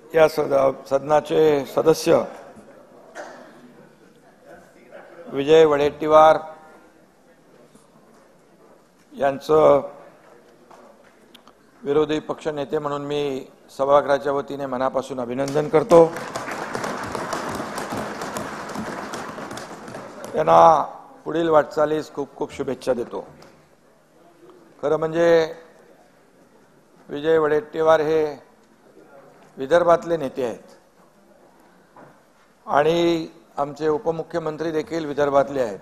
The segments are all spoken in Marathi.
या सदनाचे सदस्य विजय वडेट्टीवार यांचं विरोधी पक्ष नेते म्हणून मी सभागृहाच्या वतीने मनापासून अभिनंदन करतो। त्यांना पुढील वाटचालीस खूप खूप शुभेच्छा देतो। खरं म्हणजे विजय वडेट्टीवार हे विदर्भातले नेते आहेत आणि आमचे उपमुख्यमंत्री देखील विदर्भातले आहेत।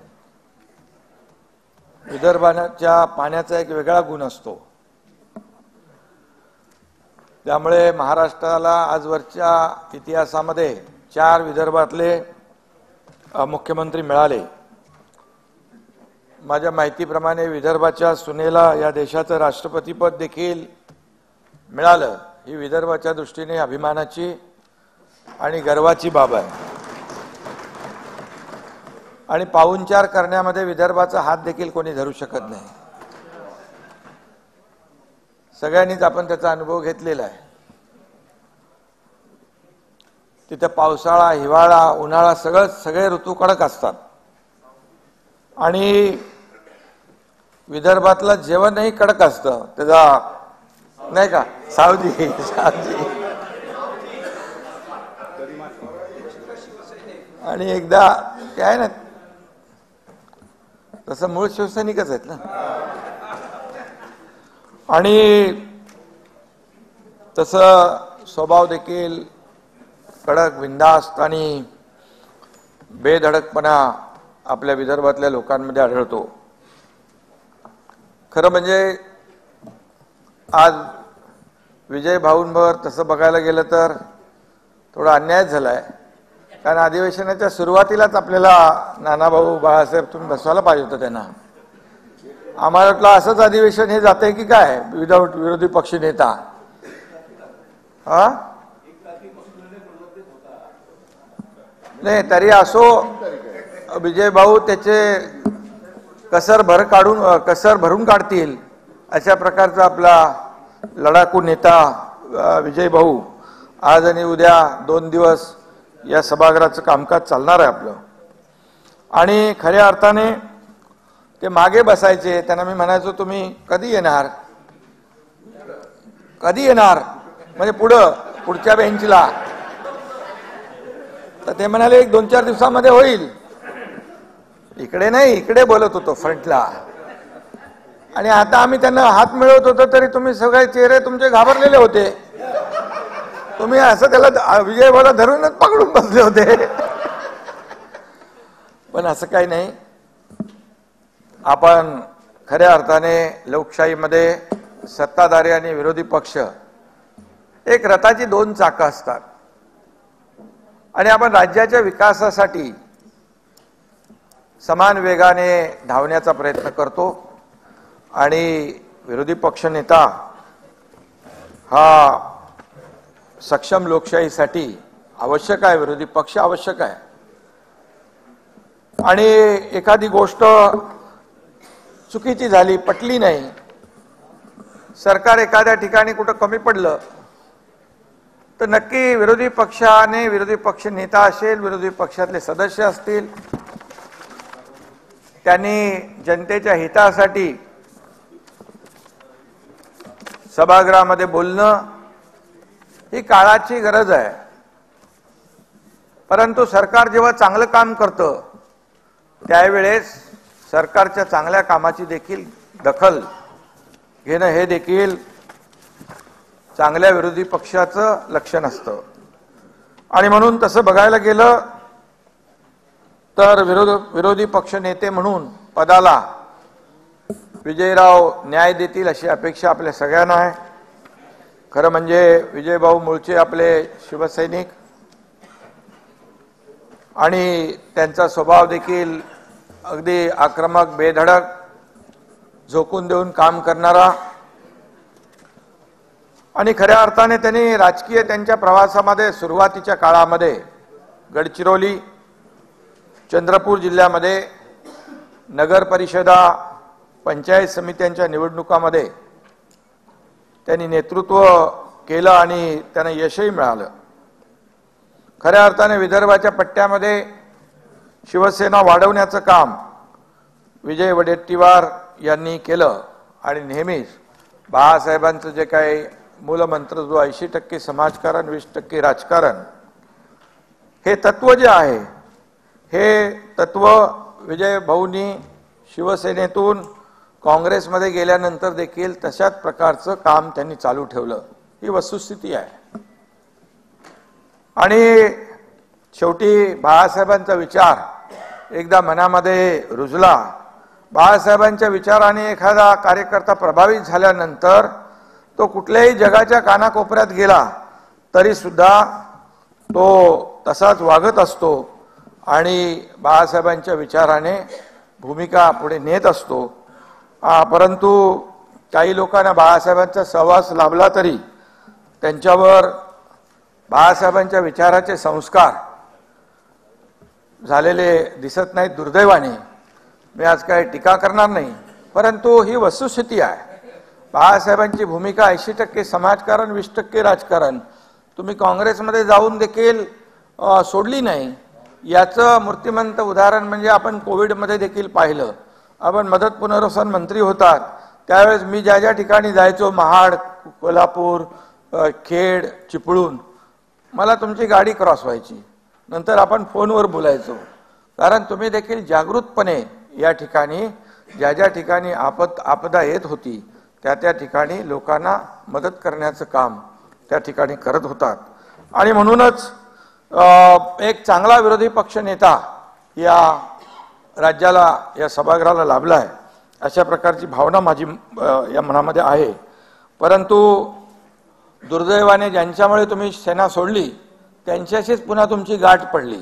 विदर्भाच्या पाण्याचा एक वेगळा गुण असतो, त्यामुळे महाराष्ट्राला आजवरच्या इतिहासामध्ये 4 विदर्भातले मुख्यमंत्री मिळाले। माझ्या माहितीप्रमाणे विदर्भाच्या सुनेला या देशाचं राष्ट्रपतीपद देखील मिळालं। ही विदर्भाच्या दृष्टीने अभिमानाची आणि गर्वाची बाब आहे आणि पाहुणचार करण्यामध्ये विदर्भाचा हात देखील कोणी धरू शकत नाही। सगळ्यांनीच आपण त्याचा अनुभव घेतलेला आहे। तिथे पावसाळा, हिवाळा, उन्हाळा सगळे ऋतू कडक असतात आणि विदर्भातलं जेवणही कडक असतं। त्याचा नाही का सावजी आणि एकदा ते आहे ना, तसं मूळ शिवसैनिकच आहेत ना, आणि तसं स्वभाव देखील कडक, बिनधास्त आणि बेधडकपणा आपल्या विदर्भातल्या लोकांमध्ये आढळतो। खरं म्हणजे आज विजय भाऊंवर तसं बघायला गेलं तर थोडा अन्याय झालाय, कारण अधिवेशनाच्या सुरुवातीलाच आपल्याला नानाभाऊ बाळासाहेब तुम्ही बसवायला पाहिजे होतं त्यांना। आम्हाला वाटलं असंच अधिवेशन हे जातंय की काय विदाऊट विरोधी पक्ष नेता। नाही तरी असो, विजय भाऊ त्याचे कसर भरून काढतील अशा प्रकारचा आपला लढाकू नेता विजय भाऊ आज आणि उद्या 2 दिवस या सभागृहाचं कामकाज चालणार आहे आपलं। आणि खऱ्या अर्थाने ते मागे बसायचे, त्यांना मी म्हणायचो तुम्ही कधी येणार म्हणजे पुढच्या बेंचला, तर ते म्हणाले 1-2-4 दिवसामध्ये होईल। इकडे नाही, इकडे बोलत होतो फ्रंटला, आणि आता आम्ही त्यांना हात मिळवत होतो तरी तुम्ही सगळे चेहरे तुमचे घाबरलेले होते। तुम्ही असं त्याला विजय भाऊला धरूनच पकडून बसले होते। पण असं काही नाही। आपण खऱ्या अर्थाने लोकशाहीमध्ये सत्ताधारी आणि विरोधी पक्ष एक रथाची 2 चाकं असतात आणि आपण राज्याच्या विकासासाठी समान वेगाने धावण्याचा प्रयत्न करतो आणि विरोधी पक्ष नेता हा सक्षम लोकशाहीसाठी आवश्यक आहे, विरोधी पक्ष आवश्यक आहे। आणि एखादी गोष्ट चुकीची झाली, पटली नाही, सरकार एखाद्या ठिकाणी कुठं कमी पडलं तर नक्की विरोधी पक्षाने, विरोधी पक्ष नेता असेल, विरोधी पक्षातले सदस्य असतील, त्यांनी जनतेच्या हितासाठी सभागृहामध्ये बोलणं ही काळाची गरज आहे। परंतु सरकार जेव्हा चांगलं काम करतं त्यावेळेस सरकारच्या चांगल्या कामाची देखील दखल घेणं हे देखील चांगल्या विरोधी पक्षाचं लक्षण असतं। आणि म्हणून तसं बघायला गेलं तर विरोधी पक्ष नेते म्हणून पदाला विजयराव न्याय देतील अशी अपेक्षा आपल्या सगळ्यांना आहे। खरं म्हणजे विजय भाऊ मूळचे आपले शिवसैनिक आणि त्यांचा स्वभाव देखील अगदी आक्रमक, बेधडक, झोकून देऊन काम करणारा, आणि खऱ्या अर्थाने त्यांनी राजकीय त्यांच्या प्रवासामध्ये सुरुवातीच्या काळामध्ये गडचिरोली, चंद्रपूर जिल्ह्यामध्ये नगर परिषदा, पंचायत समित्यांच्या निवडणुकामध्ये त्यांनी नेतृत्व केलं आणि त्यांना यशही मिळालं। खऱ्या अर्थाने विदर्भाच्या पट्ट्यामध्ये शिवसेना वाढवण्याचं काम विजय वडेट्टीवार यांनी केलं आणि नेहमीच बाळासाहेबांचं जे काही मूलमंत्र जो 80% समाजकारण 20% राजकारण हे तत्व जे आहे हे तत्व विजय भाऊंनी शिवसेनेतून काँग्रेसमध्ये गेल्यानंतर देखील तशाच प्रकारचं काम त्यांनी चालू ठेवलं, ही वस्तुस्थिती आहे। आणि शेवटी बाळासाहेबांचा विचार एकदा मनामध्ये रुजला, बाळासाहेबांच्या विचाराने एखादा कार्यकर्ता प्रभावित झाल्यानंतर तो कुठल्याही जगाच्या कानाकोपऱ्यात गेला तरी सुद्धा तो तसाच वागत असतो आणि बाळासाहेबांच्या विचाराने भूमिका पुढे नेत असतो। परंतु काही लोकांना बाळासाहेबांचा सहवास लाभला तरी त्यांच्यावर बाळासाहेबांच्या विचाराचे संस्कार झालेले दिसत नाहीत दुर्दैवाने। मी आज काही टीका करणार नाही, परंतु ही वस्तुस्थिती आहे। बाळासाहेबांची भूमिका 80% समाजकारण 20% राजकारण तुम्ही काँग्रेसमध्ये जाऊन देखील सोडली नाही। याचं मूर्तिमंत उदाहरण म्हणजे आपण कोविडमध्ये देखील पाहिलं। आपण मदत पुनर्वसन मंत्री होतात त्यावेळेस मी ज्या ज्या ठिकाणी जायचो, महाड, कोल्हापूर, खेड, चिपळूण, मला तुमची गाडी क्रॉस व्हायची, नंतर आपण फोनवर बोलायचो, कारण तुम्ही देखील जागृतपणे या ठिकाणी ज्या ज्या ठिकाणी आपदा येत होती त्या ठिकाणी लोकांना मदत करण्याचं काम त्या ठिकाणी करत होतात। आणि म्हणूनच एक चांगला विरोधी पक्ष नेता या राज्याला, या सभागृहाला लाभला आहे अशा प्रकारची भावना माझी या मनामध्ये आहे। परंतु दुर्दैवाने ज्यांच्यामुळे तुम्ही सेना सोडली त्यांच्याशीच पुन्हा तुमची गाठ पडली।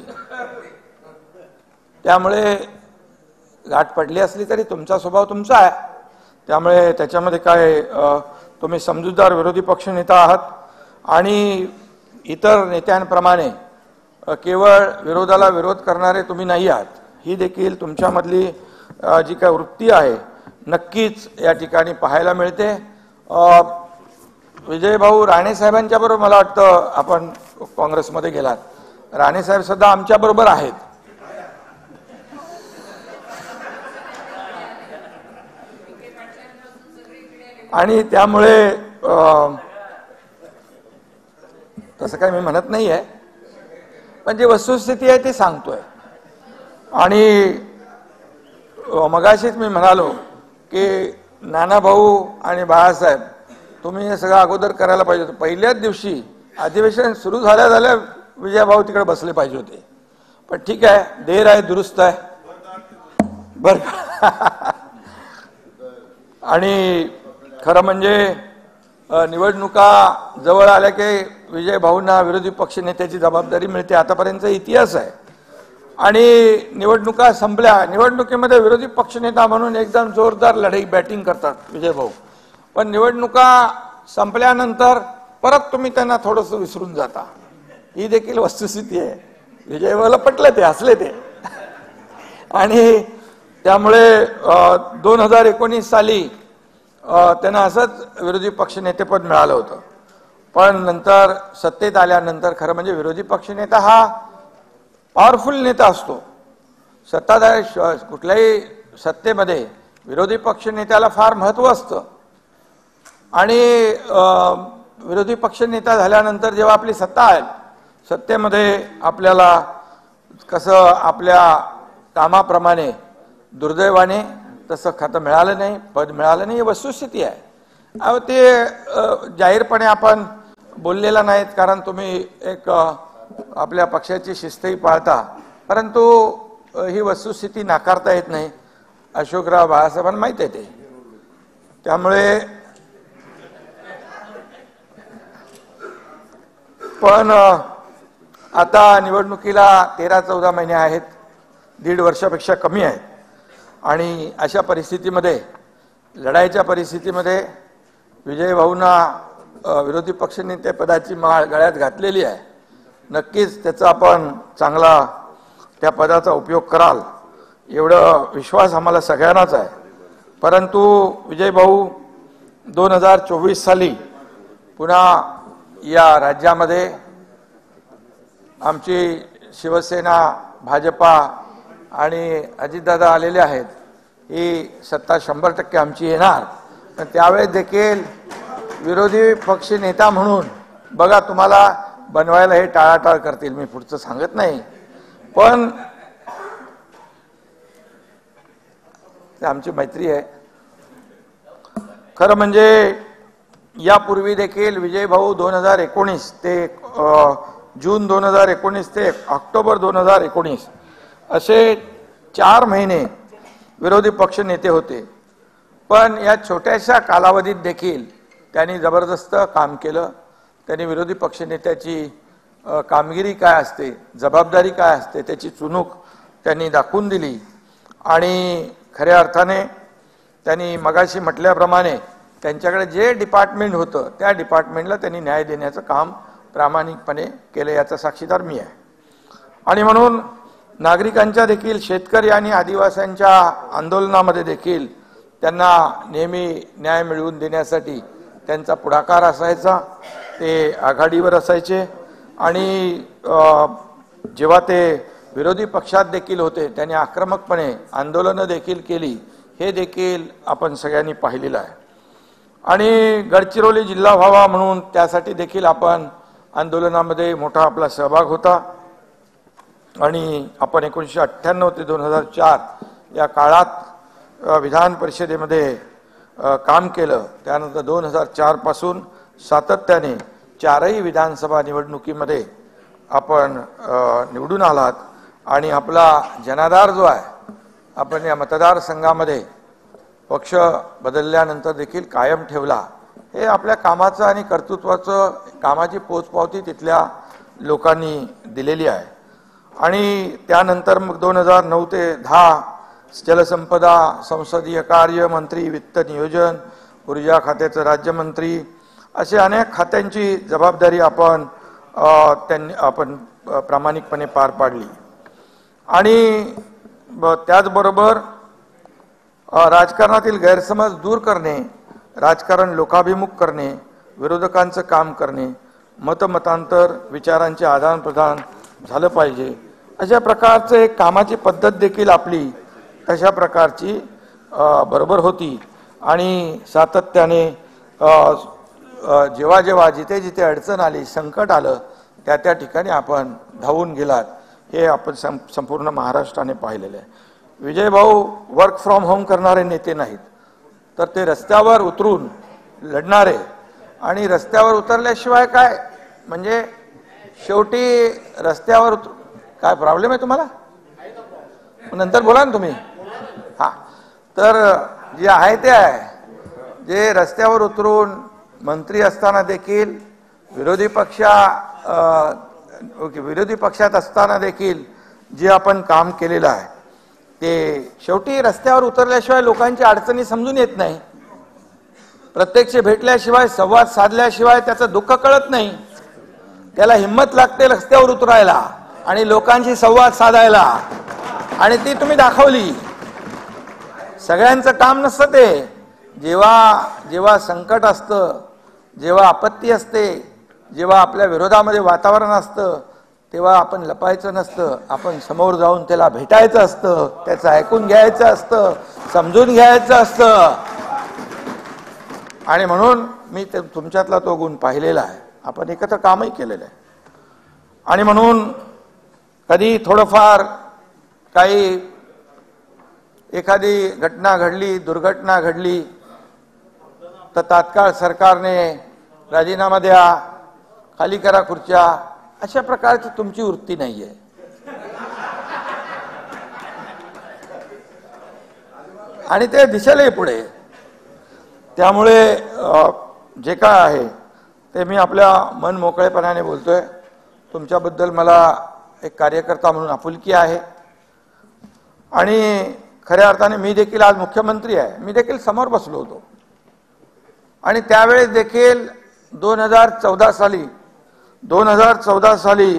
त्यामुळे गाठ पडली असली तरी तुमचा स्वभाव तुमचा आहे, त्यामुळे त्याच्यामध्ये काय तुम्ही समजूतदार विरोधी पक्ष नेता आहात आणि इतर नेत्यांप्रमाणे केवळ विरोधाला विरोध करणारे तुम्ही नाही आहात। ही देखील तुमच्यामधली जी काय वृत्ती आहे नक्कीच या ठिकाणी पाहायला मिळते। विजय भाऊ राणे साहेबांच्या बरोबर मला वाटतं आपण काँग्रेसमध्ये गेलात, राणे साहेब सुद्धा आमच्या बरोबर आहेत। आणि त्यामुळे तसं काही मी म्हणत नाही आहे, पण जी वस्तुस्थिती आहे ती सांगतोय। आणि मगाशीच मी म्हणालो की नाना भाऊ आणि बाळासाहेब तुम्ही हे सगळं अगोदर करायला पाहिजे होतं। पहिल्याच दिवशी अधिवेशन सुरू झाल्या झाल्या विजय भाऊ तिकडे बसले पाहिजे होते, पण ठीक आहे, देर आहे दुरुस्त आहे बरं। आणि खरं म्हणजे निवडणुका जवळ आल्या की विजय भाऊंना विरोधी पक्ष नेत्याची जबाबदारी मिळते, आतापर्यंतचा इतिहास आहे। आणि निवडणुका संपल्या, निवडणुकीमध्ये विरोधी पक्षनेता म्हणून एकदम जोरदार लढाई बॅटिंग करतात विजय भाऊ, पण निवडणुका संपल्यानंतर परत तुम्ही त्यांना थोडंसं विसरून जाता, ही देखील वस्तुस्थिती आहे। विजय भाऊला पटलं ते, हसले ते। आणि त्यामुळे 2019 साली त्यांना असंच विरोधी पक्षनेतेपद मिळालं होतं, पण नंतर सत्तेत आल्यानंतर खरं म्हणजे विरोधी पक्षनेता हा पॉवरफुल नेता असतो। सत्ताधारी कुठल्याही सत्तेमध्ये विरोधी पक्षनेत्याला फार महत्त्व असतं आणि विरोधी पक्षनेता झाल्यानंतर जेव्हा आपली सत्ता आहे सत्तेमध्ये आपल्याला कसं आपल्या कामाप्रमाणे दुर्दैवाने तसं खातं मिळालं नाही, पद मिळालं नाही, ही वस्तुस्थिती आहे। ते जाहीरपणे आपण बोललेला नाहीत कारण तुम्ही एक आपल्या पक्षाची शिस्तही पाळता, परंतु ही वस्तुस्थिती नाकारता येत नाही। अशोकराव बाळासाहेबांना माहिती आहे ते, त्यामुळे पण आता निवडणुकीला 13-14 महिने आहेत, 1.5 वर्षापेक्षा कमी आहेत। आणि अशा परिस्थितीमध्ये, लढाईच्या परिस्थितीमध्ये विजय भाऊंना विरोधी पक्षनेते पदाची माळ गळ्यात घातलेली आहे। नक्कीच त्याचा आपण चांगला त्या पदाचा उपयोग कराल एवढा विश्वास आम्हाला सगळ्यांनाच आहे। परंतु विजय भाऊ 2024 साली पुन्हा या राज्यामध्ये आमची शिवसेना, भाजपा आणि अजितदादा आलेले आहेत, ही सत्ता 100% आमची येणार. पण त्यावेळेस देखील विरोधी पक्ष नेता म्हणून बघा तुम्हाला बनवायला हे टाळाटाळ करतील, मी पुढचं सांगत नाही, पण आमची मैत्री आहे. खरं म्हणजे यापूर्वी देखील विजय भाऊ 2019 ते जून 2019 ते ऑक्टोबर 2019 असे 4 महिने विरोधी पक्ष नेते होते. पण या छोट्याशा कालावधीत देखील त्यांनी जबरदस्त काम केलं. त्यांनी विरोधी पक्ष नेत्याची कामगिरी काय असते, जबाबदारी काय असते, त्याची चुणूक त्यांनी दाखवून दिली. आणि खऱ्या अर्थाने त्यांनी मगाशी म्हटल्याप्रमाणे त्यांच्याकडे जे डिपार्टमेंट होतं त्या डिपार्टमेंटला त्यांनी न्याय देण्याचं काम प्रामाणिकपणे केले, याचा साक्षीदार मी आहे. आणि म्हणून नागरिकांच्या देखील, शेतकरी आणि आदिवासींच्या आंदोलनामध्ये देखील त्यांना नेहमी न्याय मिळवून देण्यासाठी त्यांचा पुढाकार असायचा. ते आघाडीवर असायचे आणि जेव्हा ते विरोधी पक्षात देखील होते त्यांनी आक्रमकपणे आंदोलनं देखील केली, हे देखील आपण सगळ्यांनी पाहिलेलं आहे. आणि गडचिरोली जिल्हा व्हावा म्हणून त्यासाठी देखील आपण आंदोलनामध्ये मोठा आपला सहभाग होता. आणि आपण 1998 ते 2004 या काळात विधान परिषदेमध्ये काम केलं. त्यानंतर 2004 पासून सातत्याने 4ही विधानसभा निवडणुकीमध्ये आपण निवडून आलात. आणि आपला जनाधार जो आहे आपण या मतदारसंघामध्ये पक्ष बदलल्यानंतर देखील कायम ठेवला. हे आपल्या कामाचं आणि कर्तृत्वाचं, कामाची पोचपावती तिथल्या लोकांनी दिलेली आहे. आणि त्यानंतर मग 2009 ते 10 जलसंपदा, संसदीय कार्य मंत्री, वित्त नियोजन, ऊर्जा खात्याचं राज्यमंत्री, असे अनेक खात्यांची जबाबदारी आपण प्रामाणिकपणे पार पाडली. आणि त्याचबरोबर राजकारणातील गैरसमज दूर करणे, राजकारण लोकाभिमुख करणे, विरोधकांचं काम करणे, मतमतांतर, विचारांचे आदानप्रदान झालं पाहिजे, अशा प्रकारचं एक कामाची पद्धत देखील आपली तशा प्रकारची बरोबर होती. आणि सातत्याने जेव्हा जेव्हा जिथे जिथे अडचण आली, संकट आलं, त्या त्या ठिकाणी आपण धावून गेलात, हे आपण संपूर्ण महाराष्ट्राने पाहिलेलं आहे. विजय भाऊ वर्क फ्रॉम होम करणारे नेते नाहीत, तर ते रस्त्यावर उतरून लढणारे. आणि रस्त्यावर उतरल्याशिवाय काय, म्हणजे शेवटी रस्त्यावर काय प्रॉब्लेम आहे तुम्हाला, नंतर बोला ना तुम्ही. हां, तर जे आहे ते आहे, जे रस्त्यावर उतरून मंत्री असताना देखील, विरोधी पक्षात असताना देखील जे आपण काम केलेलं आहे, ते शेवटी रस्त्यावर उतरल्याशिवाय लोकांची अडचणी समजून येत नाही. प्रत्यक्ष भेटल्याशिवाय, संवाद साधल्याशिवाय त्याचं दुःख कळत नाही. त्याला हिंमत लागते रस्त्यावर उतरायला आणि लोकांशी संवाद साधायला, आणि ती तुम्ही दाखवली. सगळ्यांचं काम नसतं ते. जेव्हा संकट असतं, जेव्हा आपत्ती असते, जेव्हा आपल्या विरोधामध्ये वातावरण असतं, तेव्हा आपण लपायचं नसतं, आपण समोर जाऊन त्याला भेटायचं असतं, त्याचं ऐकून घ्यायचं असतं, समजून घ्यायचं असतं. आणि म्हणून मी तुमच्यातला तो गुण पाहिलेला आहे. आपण एकत्र कामही केलेलं आहे. आणि म्हणून कधी थोडंफार काही एखादी घटना घडली, दुर्घटना घडली, तर तात्काळ सरकारने राजीनामा द्या, खाली करा खुर्च्या, अशा प्रकारची तुमची वृत्ती नाहीये. आणि ते दिसेलही पुढे. त्यामुळे जे काय आहे ते मी आपल्या मन मोकळेपणाने बोलतोय. तुमच्याबद्दल मला एक कार्यकर्ता म्हणून आपुलकी आहे. आणि खऱ्या अर्थाने मी देखील आज मुख्यमंत्री आहे, मी देखील समोर बसलो होतो. आणि त्यावेळेस देखील 2014 साली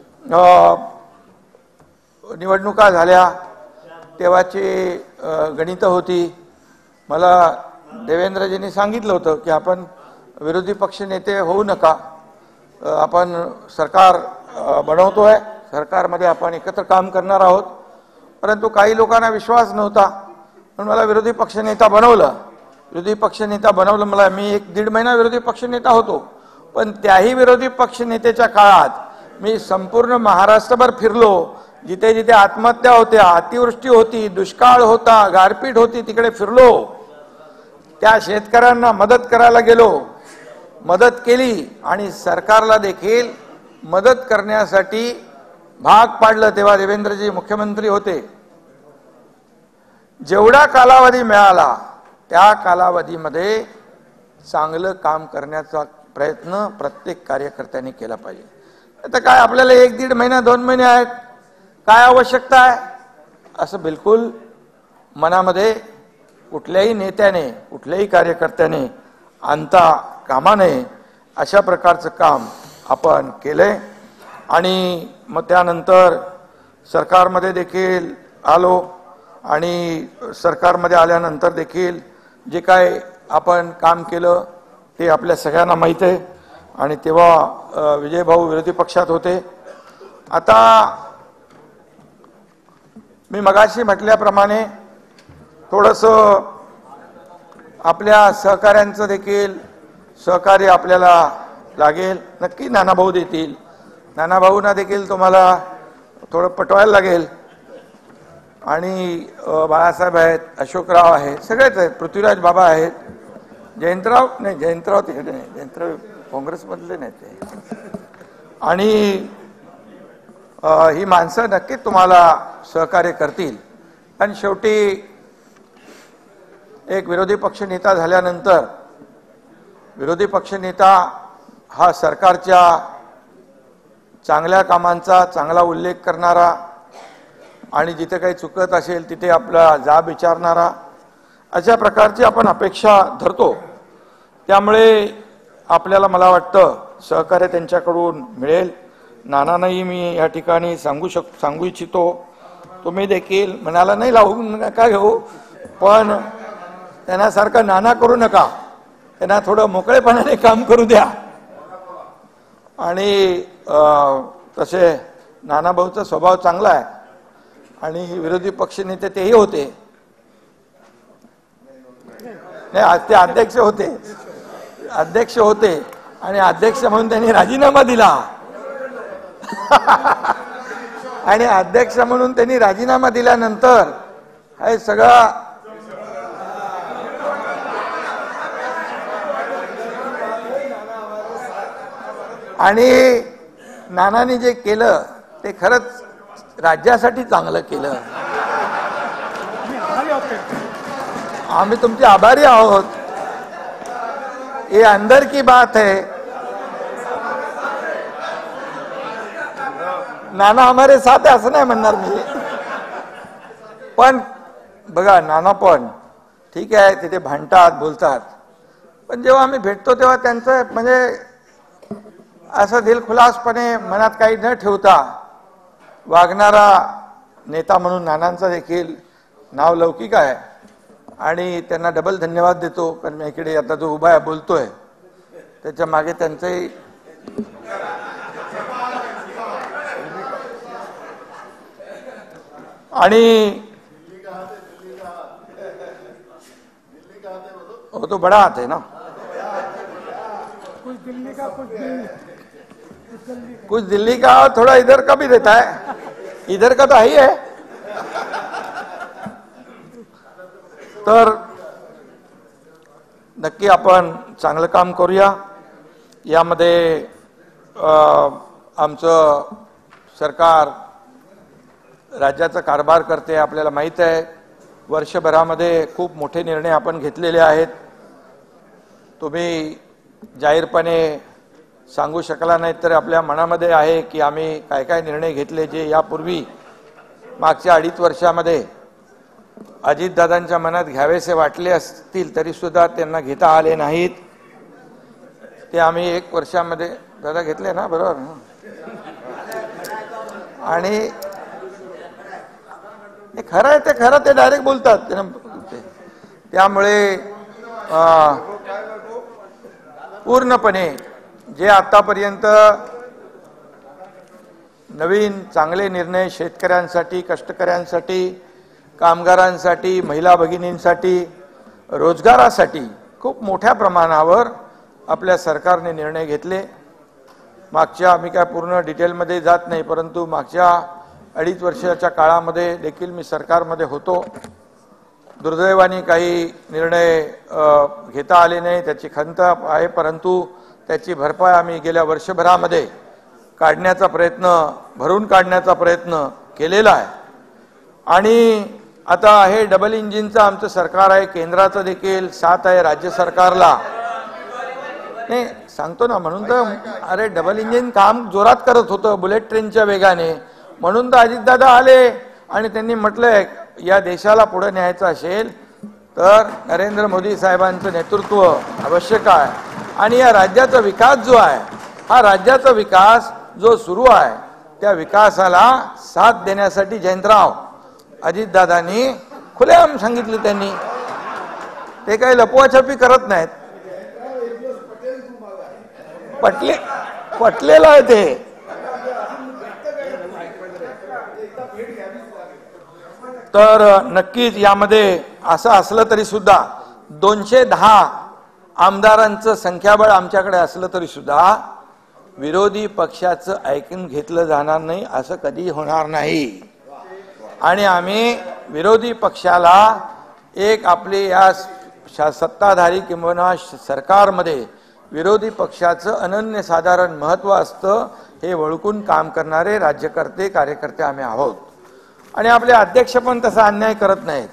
निवडणुका झाल्या, तेव्हाची गणितं होती. मला देवेंद्रजींनी सांगितलं होतं की आपण विरोधी पक्ष नेते होऊ नका, आपण सरकार बनवतोय, सरकारमध्ये आपण एकत्र काम करणार आहोत. परंतु काही लोकांना विश्वास नव्हता म्हणून मला विरोधी पक्षनेता बनवलं. विरोधी पक्षनेता बनवलं मला. मी 1-1.5 महिना विरोधी पक्षनेता होतो, पण त्याही विरोधी पक्षनेत्याच्या काळात मी संपूर्ण महाराष्ट्रभर फिरलो. जिथे जिथे आत्महत्या होत्या, अतिवृष्टी होती, दुष्काळ होता, गारपीट होती, तिकडे फिरलो. त्या शेतकऱ्यांना मदत करायला गेलो, मदत केली आणि सरकारला देखील मदत करण्यासाठी भाग पाडलं. तेव्हा देवेंद्रजी मुख्यमंत्री होते. जेवढा कालावधी मिळाला त्या कालावधीमध्ये चांगलं काम करण्याचा प्रयत्न प्रत्येक कार्यकर्त्यांनी केला पाहिजे. आता काय आपल्याला 1-1.5 महिना 2 महिने आहेत, काय आवश्यकता आहे असं बिलकुल मनामध्ये कुठल्याही नेत्याने, कुठल्याही कार्यकर्त्याने आणता कामा नये. अशा प्रकारचं काम आपण केलंय. आणि मग त्यानंतर सरकारमध्ये देखील आलो आणि सरकारमध्ये आल्यानंतर देखील जे काय आपण काम केलं ते आपल्या सगळ्यांना माहीत आहे. आणि तेव्हा विजयभाऊ विरोधी पक्षात होते. आता मी मगाशी म्हटल्याप्रमाणे थोडंसं आपल्या सहकाऱ्यांचं देखील सहकार्य आपल्याला लागेल. नक्की नानाभाऊ देतील. नानाभाऊंना देखील तुम्हाला थोडं पटवायला लागेल. आणि बाळासाहेब आहेत, अशोकराव आहेत, सगळेच आहेत, पृथ्वीराज बाबा आहेत, जयंतराव नाही, जयंतराव तिकडे नाही, जयंतराव काँग्रेसमधले नाही ते. आणि ही माणसं नक्कीच तुम्हाला सहकार्य करतील. आणि शेवटी एक विरोधी पक्षनेता झाल्यानंतर विरोधी पक्षनेता हा सरकारच्या चांगल्या कामांचा चांगला उल्लेख करणारा आणि जिथे काही चुकत असेल तिथे आपला जाब विचारणारा, अशा प्रकारची आपण अपेक्षा धरतो. त्यामुळे आपल्याला मला वाटतं सहकार्य त्यांच्याकडून मिळेल. नानांनाही मी या ठिकाणी सांगू इच्छितो, तुम्ही देखील मनाला नाही लावू नका घेऊ, पण त्यांना सारखं नाना करू नका. त्यांना थोडं मोकळेपणाने काम करू द्या. आणि तसे नानाभाऊचा स्वभाव चांगला आहे आणि विरोधी पक्षनेते तेही होते. नाही, आज ते अध्यक्ष होते आणि अध्यक्ष म्हणून त्यांनी राजीनामा दिला. आणि अध्यक्ष म्हणून त्यांनी राजीनामा दिल्यानंतर हे सगळं आणि नानांनी जे केलं ते खरंच राज्यासाठी चांगलं केलं. आम्ही तुमचे आभारी आहोत. ये अंदर की बात है. नाना हमारे साथ है असं नाही म्हणणार मी, पण बघा नाना पण ठीक आहे तिथे भांडतात बोलतात, पण जेव्हा आम्ही भेटतो तेव्हा त्यांचं म्हणजे असं दिलखुलासपणे मनात काही न ठेवता वागणारा नेता म्हणून नानांचा देखील नाव लौकिक आहे. आणि त्यांना डबल धन्यवाद देतो, कारण मी इकडे आता जो उभा आहे बोलतोय त्याच्या मागे त्यांचंही आणि वो तो बड़ा हाथ है ना, कुछ दिल्ली का और थोड़ा इधर का भी देता है, इधर का तो है ही है. तर नक्की आपण चांगलं काम करूया. यामध्ये आमचं सरकार राज्याचा कारभार करते, आपल्याला माहीत आहे. वर्षभरामध्ये खूप मोठे निर्णय आपण घेतलेले आहेत. तुम्ही जाहीरपणे सांगू शकला नाही तर आपल्या मनामध्ये आहे की आम्ही काय काय निर्णय घेतले जे यापूर्वी मागच्या 2.5 वर्षामध्ये अजितदादांच्या मनात घ्यावेसे वाटले असतील तरी सुद्धा त्यांना घेता आले नाहीत. ते आम्ही 1 वर्षामध्ये दादा घेतले ना, बरोबर ना. आणि खरं आहे ते खरं, ते डायरेक्ट बोलतात. त्यामुळे पूर्णपणे जे आतापर्यंत नवीन चांगले निर्णय शेतकऱ्यांसाठी, कष्टकऱ्यांसाठी, कामगारांसाठी, महिला भगिनींसाठी, रोजगारासाठी खूप मोठ्या प्रमाणावर आपल्या सरकारने निर्णय घेतले। मागच्या मी काय पूर्ण डिटेलमध्ये जात नाही, परंतु मागच्या 2.5 वर्षाच्या काळामध्ये देखील मी सरकारमध्ये होतो। दुर्दैवाने काही निर्णय घेता आले नाही, त्याची खंत आहे, परंतु त्याची भरपाई आम्ही गेल्या वर्षभरामध्ये काढण्याचा प्रयत्न, भरून काढण्याचा प्रयत्न केलेला आहे। आणि आता हे डबल इंजिनचं आमचं सरकार आहे, केंद्राचं देखील साथ आहे राज्य सरकारला। नाही सांगतो ना, म्हणून तर अरे डबल इंजिन काम जोरात करत होतं बुलेट ट्रेनच्या वेगाने, म्हणून तर अजितदादा आले आणि त्यांनी म्हटलंय या देशाला पुढे न्यायचं असेल तर नरेंद्र मोदी साहेबांचं नेतृत्व आवश्यक आहे। आणि या राज्याचा विकास जो आहे, हा राज्याचा विकास जो सुरू आहे, त्या विकासाला साथ देण्यासाठी जयंतराव अजितदादांनी खुलेआम सांगितले। त्यांनी ते काही लपवाछपी करत नाहीत, पटलेलं आहे ते। तर नक्कीच यामध्ये असं असलं तरी सुद्धा 210 आमदारांचं संख्याबळ आमच्याकडे असलं तरी सुद्धा विरोधी पक्षाचं ऐकून घेतलं जाणार नाही, असं कधी होणार नाही। आणि आम्ही विरोधी पक्षाला एक आपली या सत्ताधारी किंवा सरकारमध्ये विरोधी पक्षाचं अनन्यसाधारण महत्त्व असतं, हे ओळखून काम करणारे राज्यकर्ते कार्यकर्ते आम्ही आहोत। आणि आपले अध्यक्ष पण तसा अन्याय करत नाहीत।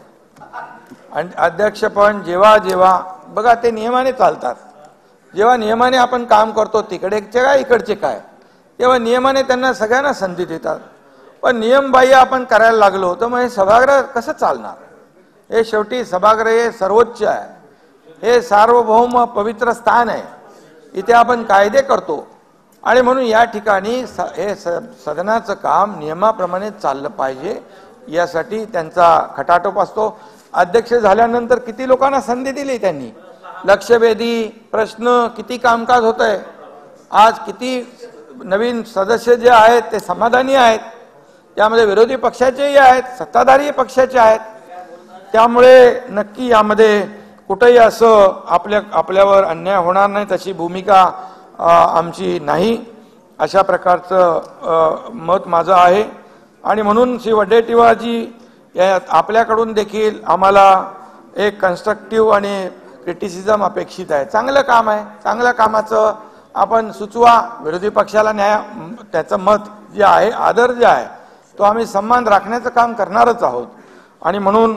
आणि अध्यक्ष पण जेव्हा जेव्हा बघा ते नियमाने चालतात, जेव्हा नियमाने आपण काम करतो तिकडेचे काय इकडचे काय, तेव्हा नियमाने त्यांना सगळ्यांना संधी देतात। पण नियमबाह्य आपण करायला लागलो तर मग हे सभागृह कसं चालणार? हे शेवटी सभागृह हे सर्वोच्च आहे, हे सार्वभौम पवित्र स्थान आहे, इथे आपण कायदे करतो। आणि म्हणून या ठिकाणी हे सदनाचं काम नियमाप्रमाणे चाललं पाहिजे, यासाठी त्यांचा खटाटोप असतो। अध्यक्ष झाल्यानंतर किती लोकांना संधी दिली त्यांनी, लक्षवेधी प्रश्न, किती कामकाज होत आहे, आज किती नवीन सदस्य जे आहेत ते समाधानी आहेत, त्यामध्ये विरोधी पक्षाचेही आहेत, सत्ताधारी पक्षाचे आहेत। त्यामुळे नक्की यामध्ये कुठेही असं आपल्यावर अन्याय होणार नाही, तशी भूमिका आमची नाही, अशा प्रकारचं मत माझं आहे। आणि म्हणून श्री वडेट्टीवारजी आपल्याकडून देखील आम्हाला एक कन्स्ट्रक्टिव्ह आणि क्रिटिसिझम अपेक्षित आहे। चांगलं काम आहे, चांगल्या कामाचं आपण सुचवा, विरोधी पक्षाला न्याय, त्याचं मत जे आहे, आदर जे आहे तो आम्ही सन्मान राखण्याचं काम करणारच आहोत। आणि म्हणून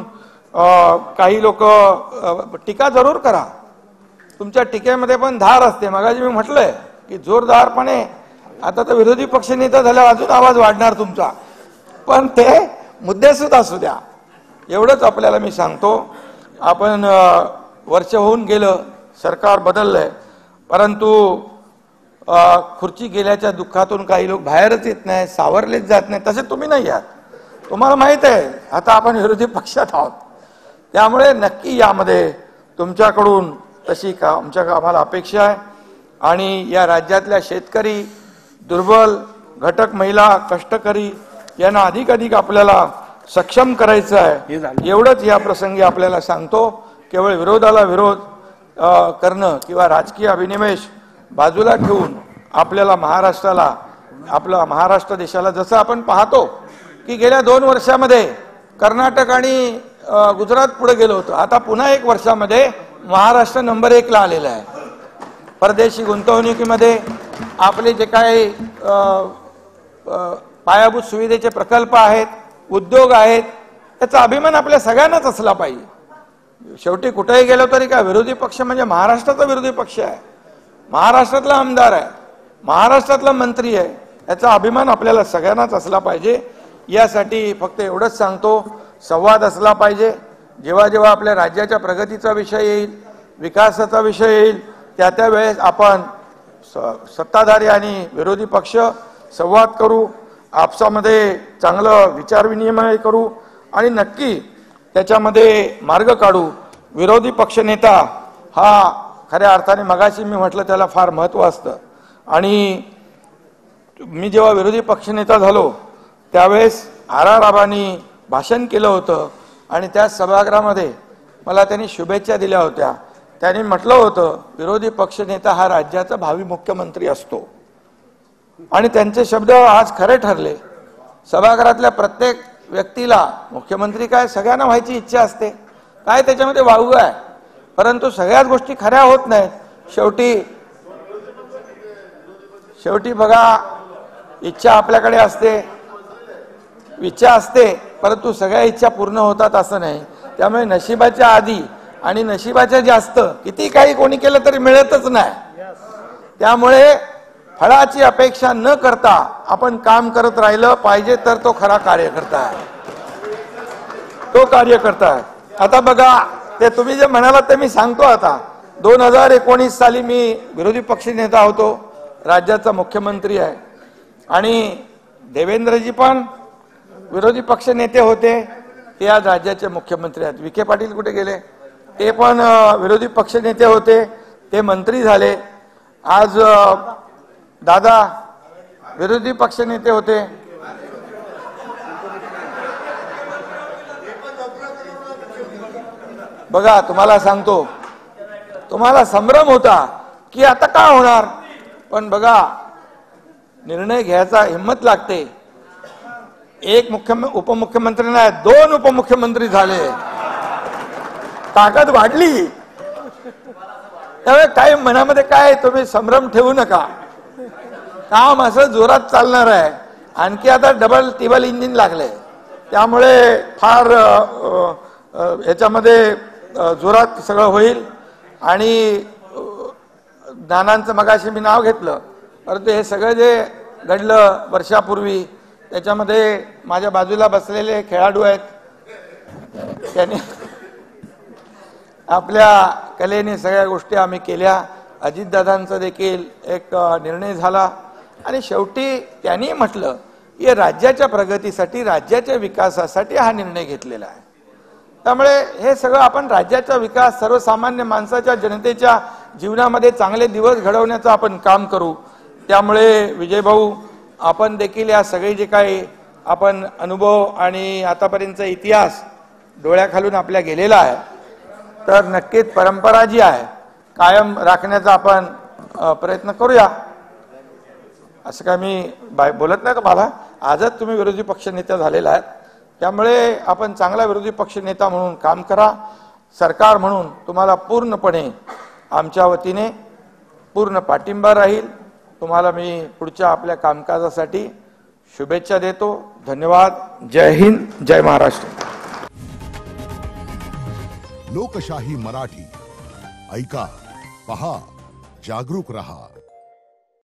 काही लोक टीका जरूर करा, तुमच्या टीकेमध्ये पण धार असते। मगाशी मी म्हटलंय की जोरदारपणे, आता तर विरोधी पक्ष नेता झाल्यावर अजून आवाज वाढणार तुमचा, पण ते मुद्देसूद असू द्या, एवढंच आपल्याला मी सांगतो। आपण वर्ष होऊन गेलं, सरकार बदललंय, परंतु खुर्ची गेल्याच्या दुःखातून काही लोक बाहेरच येत नाही, सावरलेच जात नाही, तसे तुम्ही नाही आहात, तुम्हाला माहित आहे आता आपण विरोधी पक्षात आहोत। त्यामुळे नक्की यामध्ये तुमच्याकडून तशी आम्हाला अपेक्षा आहे। आणि या राज्यातल्या शेतकरी, दुर्बल घटक, महिला, कष्टकरी यांना अधिक आपल्याला सक्षम करायचं आहे, एवढंच या प्रसंगी आपल्याला सांगतो। केवळ विरोधाला विरोध करणं किंवा राजकीय अभिनिवेश बाजूला ठेवून आपल्याला महाराष्ट्राला, आपला महाराष्ट्र देशाला, जसं आपण पाहतो की गेल्या 2 वर्षामध्ये कर्नाटक आणि गुजरात पुढे गेलो होतो, आता पुन्हा 1 वर्षामध्ये महाराष्ट्र नंबर 1 ला आलेला आहे। परदेशी गुंतवणुकीमध्ये आपले जे काही पायाभूत सुविधेचे प्रकल्प आहेत, उद्योग आहेत, त्याचा अभिमान आपल्या सगळ्यांनाच असला पाहिजे। शेवटी कुठेही गेलो तरी काय विरोधी पक्ष म्हणजे महाराष्ट्राचा विरोधी पक्ष आहे, महाराष्ट्रातला आमदार आहे, महाराष्ट्रातला मंत्री आहे, याचा अभिमान आपल्याला सगळ्यांनाच असला पाहिजे। यासाठी फक्त एवढंच सांगतो, संवाद असला पाहिजे। जेव्हा जेव्हा आपल्या राज्याच्या प्रगतीचा विषय येईल, विकासाचा विषय येईल, त्या वेळेस आपण सत्ताधारी आणि विरोधी पक्ष संवाद करू, आपसामध्ये चांगलं विचारविनिमय करू आणि नक्की त्याच्यामध्ये मार्ग काढू। विरोधी पक्षनेता हा खऱ्या अर्थाने, मगाशी मी म्हटलं, त्याला फार महत्त्व असतं। आणि मी जेव्हा विरोधी पक्षनेता झालो त्यावेळेस आराराबांनी भाषण केलं होतं आणि त्या सभागृहामध्ये मला त्यांनी शुभेच्छा दिल्या होत्या. त्यांनी म्हटलं होतं विरोधी पक्षनेता हा राज्याचा भावी मुख्यमंत्री असतो आणि त्यांचे शब्द आज खरे ठरले. सभागृहातल्या प्रत्येक व्यक्तीला मुख्यमंत्री काय सगळ्यांना व्हायची इच्छा असते, काय त्याच्यामध्ये वावगं आहे, परंतु सगळ्याच गोष्टी खऱ्या होत नाहीत. शेवटी बघा इच्छा आपल्याकडे असते, इच्छा असते, परंतु सगळ्या इच्छा पूर्ण होतात असं नाही. त्यामुळे नशिबाच्या आधी आणि नशिबाच्या जास्त किती काही कोणी केलं तरी मिळतच नाही. त्यामुळे फळाची अपेक्षा न करता आपण काम करत राहिलं पाहिजे तर तो खरा कार्यकर्ता आहे, तो कार्यकर्ता आहे. आता बघा ते तुम्ही जे म्हणालात ते मी सांगतो. आता 2019 साली मी विरोधी पक्षनेता होतो, राज्याचा मुख्यमंत्री आहे आणि देवेंद्रजी पण विरोधी पक्ष नेते होते, ते आज राज्याचे मुख्यमंत्री आहेत. विखे पाटील कुठे गेले? ते पण विरोधी पक्ष नेते होते, ते मंत्री झाले. आज दादा विरोधी पक्ष नेते होते. बघा तुम्हाला सांगतो, तुम्हाला संभ्रम होता की आता काय होणार, पण बघा निर्णय घ्यायचा हिम्मत लागते. एक उपमुख्यमंत्री नाही, 2 उपमुख्यमंत्री झाले, ताकद वाढली. त्यामुळे काय मनामध्ये काय तुम्ही संभ्रम ठेवू नका, काम असं जोरात चालणार आहे. आणखी आता डबल टिबल इंजिन लागले, त्यामुळे फार ह्याच्यामध्ये जोरात सगळं होईल. आणि नानांचं मगाशी मी नाव घेतलं, परंतु हे सगळं जे घडलं वर्षापूर्वी त्याच्यामध्ये माझ्या बाजूला बसलेले खेळाडू आहेत, त्यांनी आपल्या कलेने सगळ्या गोष्टी आम्ही केल्या. अजितदादांचा देखील एक निर्णय झाला आणि शेवटी त्यांनी म्हटलं की राज्याच्या प्रगतीसाठी, राज्याच्या विकासासाठी हा निर्णय घेतलेला आहे. त्यामुळे हे सगळं आपण राज्याचा विकास, सर्वसामान्य माणसाच्या, जनतेच्या जीवनामध्ये चांगले दिवस घडवण्याचं आपण काम करू. त्यामुळे विजय भाऊ, आपण देखील या सगळे जे काही आपण अनुभव आणि आतापर्यंतचा इतिहास डोळ्याखालून आपल्या गेलेला आहे, तर नक्कीच परंपरा जी आहे कायम राखण्याचा आपण प्रयत्न करूया. असं काय मी बोलत नाही तुम्हाला, आजच तुम्ही विरोधी पक्षनेता झालेला आहे, त्यामुळे आपण चांगला विरोधी पक्षनेता म्हणून काम करा. सरकार म्हणून तुम्हाला पूर्णपणे आमच्या वतीने पूर्ण पाठिंबा राहील. तुम्हाला मी पुढच्या आपल्या कामकाजासाठी शुभेच्छा देतो. धन्यवाद. जय हिंद, जय महाराष्ट्र. लोकशाही मराठी ऐका, पहा, जागरूक रहा.